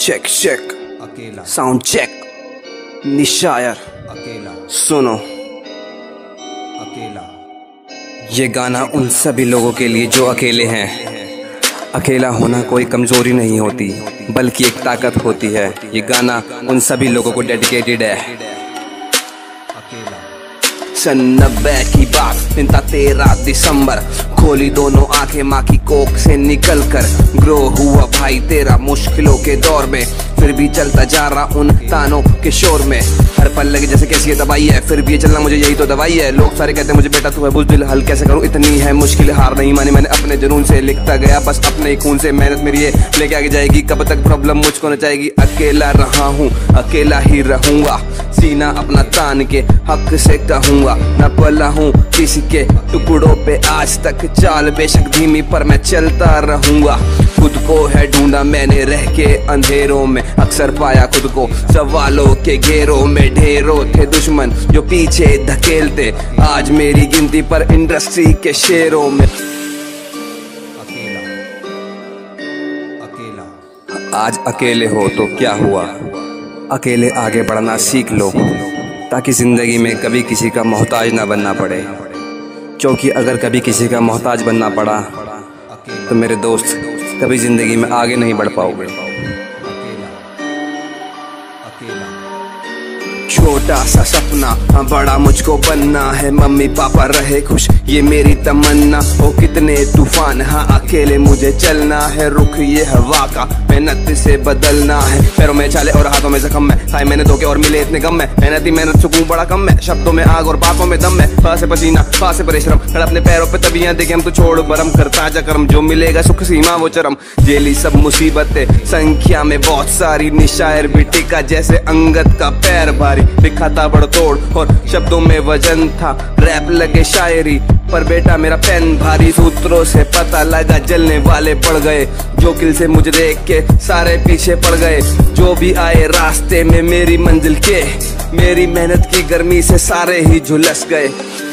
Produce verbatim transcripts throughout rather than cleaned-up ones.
Check check अकेला sound check निशायर अकेला सुनो। अकेला ये गाना उन सभी लोगों के लिए जो अकेले हैं। अकेला होना कोई कमजोरी नहीं होती बल्कि एक ताकत होती है। ये गाना उन सभी लोगों को डेडिकेटेड है। अकेला सन नब्बे की बात, दिन था तेरह दिसंबर। खोली दोनों आंखें माँ की कोख से निकल कर। ग्रो हुआ भाई तेरा मुश्किलों के दौर में, फिर भी चलता जा रहा उन तानों के शोर में। हर पल लगे जैसे कैसी ये दवाई है, फिर भी ये चलना मुझे यही तो दवाई है। लोग सारे कहते हैं मुझे बेटा तू है बुज़दिल, हल कैसे करूं इतनी है मुश्किल। हार नहीं मानी मैंने अपने जुनून से, लिखता गया बस अपने ही खून से। मेहनत मेरी ये लेके आगे जाएगी, कब तक प्रॉब्लम मुझको नचाएगी। अकेला रहा हूँ अकेला ही रहूंगा, सीना अपना तान के हक से कहूंगा। न पला हूँ किसी के टुकड़ों पे आज तक, चाल बेशक धीमी पर मैं चलता रहूंगा। खुद को है ढूंढा मैंने रह के अंधेरों में, अक्सर पाया खुद को सवालों के घेरों में। ढेरों थे दुश्मन जो पीछे धकेलते, आज मेरी गिनती पर इंडस्ट्री के शेरों में। अकेला अकेला आज अकेले हो तो क्या हुआ, अकेले आगे बढ़ना सीख लो, ताकि जिंदगी में कभी किसी का मोहताज ना बनना पड़े। क्योंकि अगर कभी किसी का मोहताज बनना पड़ा तो मेरे दोस्त कभी जिंदगी में आगे नहीं बढ़ पाओगे। अकेला अकेला छोटा सा सपना हाँ बड़ा मुझको बनना है, मम्मी पापा रहे खुश ये मेरी तमन्ना। ओ कितने तूफान हाँ अकेले मुझे चलना है, रुख ये हवा का मेहनत से बदलना है। पैरों में छाले और हाथों में जख्म है, खाए मैंने धोखे और मिले इतने गम में। मेहनत ही मेहनत सुकून बड़ा कम है, शब्दों में आग और बातों में दम है। पा से पसीना पा से परिश्रम, खड़ा अपने पैरों पे तबियां देखे हम तो छोड़ बरम। करता जा कर्म जो मिलेगा सुख सीमा वो चरम, जेली सब मुसीबतें संख्या में बहुत सारी। निशायर भी टिका जैसे अंगद का पैर भारी, लिखा था बड़तोड़ और शब्दों में वजन था, रैप लगे शायरी पर बेटा मेरा पेन भारी। सूत्रों से पता लगा जलने वाले पड़ गए, जो किल से मुझे देख के सारे पीछे पड़ गए। जो भी आए रास्ते में मेरी मंजिल के, मेरी मेहनत की गर्मी से सारे ही झुलस गए।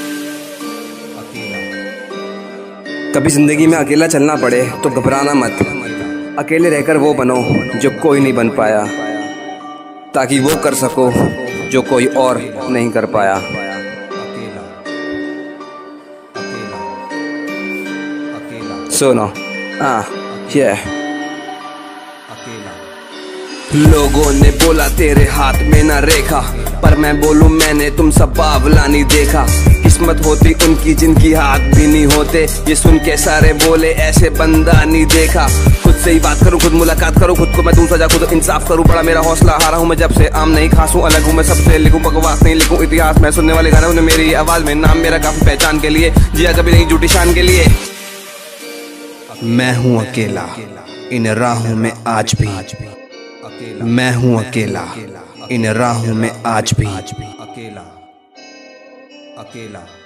कभी जिंदगी में अकेला चलना पड़े तो घबराना मत, अकेले रहकर वो बनो जो कोई नहीं बन पाया, ताकि वो कर सको जो कोई और नहीं कर पाया। अकेला अकेला अकेला सुनो हाँ ये अकेला लोगों ने बोला तेरे हाथ में ना रेखा, पर मैं बोलूं मैंने तुम सब बावला नहीं देखा। किस्मत होती उनकी जिनकी हाथ भी नहीं होते, ये सुन के सारे बोले ऐसे बंदा नहीं देखा। खुद से ही बात करूं खुद मुलाकात करूं, खुद को मैं दूं सजा खुद इंसाफ करूं। बड़ा मेरा हौसला हारा हूं मैं जब से, आम नहीं खासूं अलग हूं मैं सबसे। लिखूं बकवास नहीं लिखूं इतिहास मैं, सुनने वाले गाने उन्हें मेरी आवाज में। नाम मेरा काफी पहचान के लिए, जिया कभी नहीं झूठी शान के लिए। मैं हूं अकेला इन राहों में आज भी, अकेला मैं हूं अकेला इन राहों में आज भी। अकेला अकेला